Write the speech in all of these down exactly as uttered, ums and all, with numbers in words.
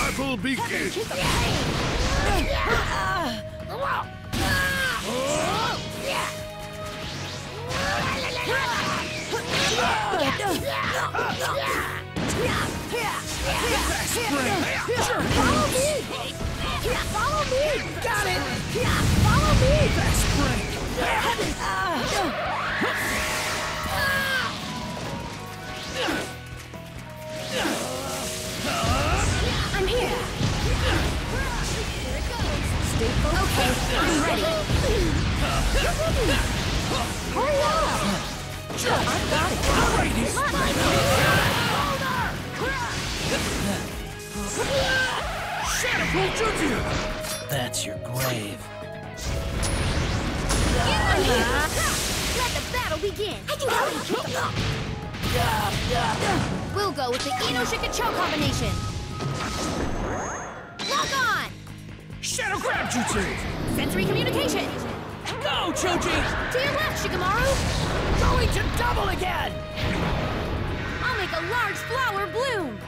battle begins! Follow me! Follow me! Got it! Follow me! Fast break! I'm here! Here it goes! Stay focused! Okay, I'm ready! Hurry up! Sure, I've got it! Alrighty! That's your grave. I'm here! Let the battle begin! I can help you! We'll go with the Ino-Shikacho combination! Lock on! Shadow Grab Jutsu! Sensory communication! Go, Choji! To your left, Shikamaru! Going to double again! I'll make a large flower bloom!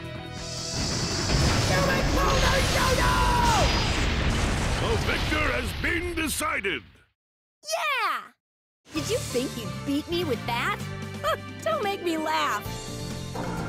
The victor has been decided! Yeah! Did you think you'd beat me with that? Don't make me laugh!